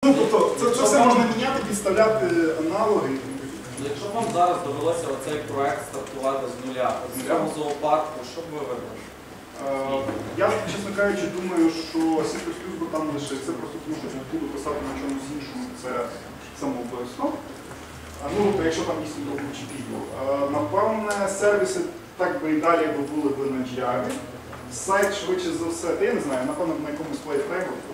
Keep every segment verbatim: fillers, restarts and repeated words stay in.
Ну, тобто, це, це все можна міняти, підставляти аналоги. Якщо вам зараз довелося оцей проект стартувати з нуля, з цього зоопарку, що б ви вибрали? Я, чесно кажучи, думаю, що сі плюс плюс би там лишиться, просто тому що буду писати на чомусь іншому, це самообов'язково. Ну, тобто, якщо там дійсно робочі відео. Напевне, сервіси так би і далі би були б на Java. Сайт, швидше за все, я не знаю, напевно, на якомусь плейфреймворку.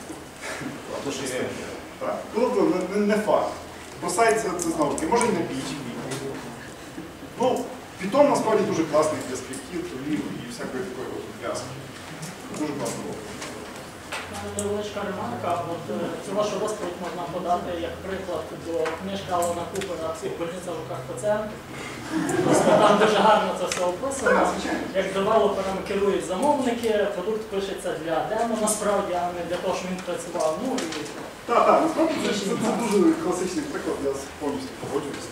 Тобто, не факт. Про сайт це, це знову таки, може і на пі ейч пі. Ну, Python насправді дуже класний для скриптів, тулів і всякої такої в'язки. Дуже класно було. Невеличка ремарка. От цю вашу розповідь можна подати як приклад до книжки Алана Купера «Психбольниця в руках пацієнта». Там дуже гарно це все описано. Як девелоперам керують замовники, продукт пишеться для демо, насправді, а не для того, щоб він працював. Ну, і... Так, так, насправді це, це, це дуже класичний приклад, я повністю погоджуюся.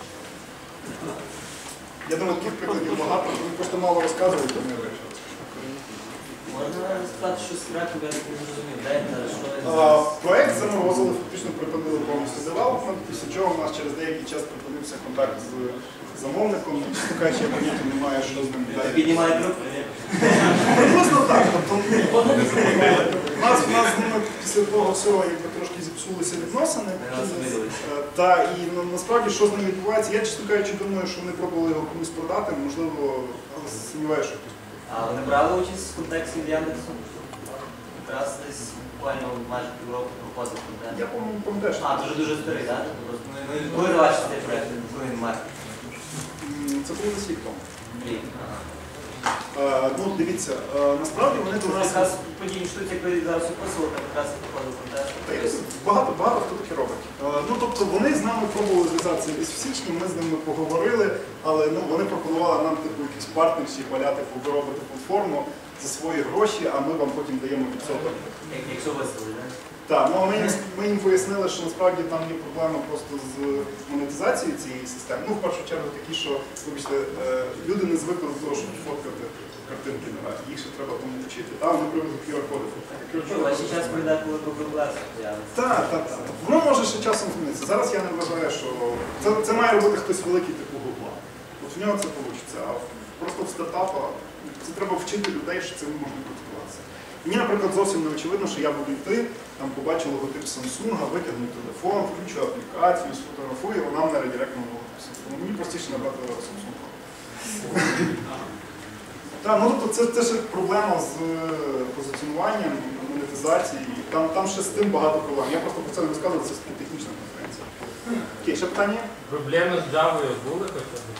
Я думаю, таких прикладів багато, ми просто мало розказують, то не вирішили. Можна сказати, що секрету я не зрозумів, де що? Проект заморозили, фактично припинили повністю девелопмент, після чого у нас через деякий час припинився контакт з замовником. Чесно кажучи, я поняття не маю, що з ним далі. Піднімає групу? Приблизно так. У нас з ними після того всього якби трошки зіпсулися відносини. Та і насправді, що з ним відбувається, я, чесно кажучи, думаю, що вони пробували його комусь продати, можливо, але сумніваюся, що хтось. А вони брали участь в контексті в Яндексу? Якраз десь буквально майже півроку проходив контекст. Я пам'ятаю, що... А, дуже-дуже старий, так? Коли ви бачите цей проєкт? Коли він має? Це було десь рік тому. Рік. Ну, дивіться, насправді вони дуже... Якраз подібні штуки, які ви зараз описували, якраз проходив контекст. Багато, багато хто таке робить. Ну, тобто вони з нами пробували зв'язатися десь в січні, ми з ними поговорили, але ну, вони пропонували нам типу якісь партнерші, валяти, робити платформу за свої гроші, а ми вам потім даємо відсоток. Якщо виставили, так? Так, ну ми їм, ми їм пояснили, що насправді там є проблема просто з монетизацією цієї системи. Ну, в першу чергу такі, що, вибачте, люди не звикли до того, щоб фоткати картинки наразі. Їх ще треба тому вчити. Там вони приводять кю ар-коди фоткати. А ще час прийде, коли проблема з'явиться. Так, так, так. Воно може ще часом змінитися. Зараз я не вважаю, що це, це має робити хтось великий типу Гугла. От в нього це вийде. А просто в стартапах це треба вчити людей, що цим можна користуватися. Мені, наприклад, зовсім не очевидно, що я буду йти, там побачу логотип Samsung, витягну телефон, включу аплікацію, сфотографую, вона мене редиректно на логотип Samsung. Мені простіше набрати Samsung. Так, ну тобто це, це ж проблема з позиціонуванням, монетизацією. Там, там ще з тим багато проблем. Я просто про це не розказував, це технічна конференція. Окей, ще питання? Проблеми з Java були хоча б?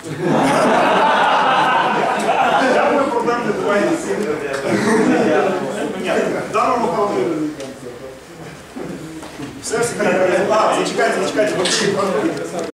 Java проблем не буває на сім. Ні, в даному випадку. Все, всі. А, зачекайте, зачекайте.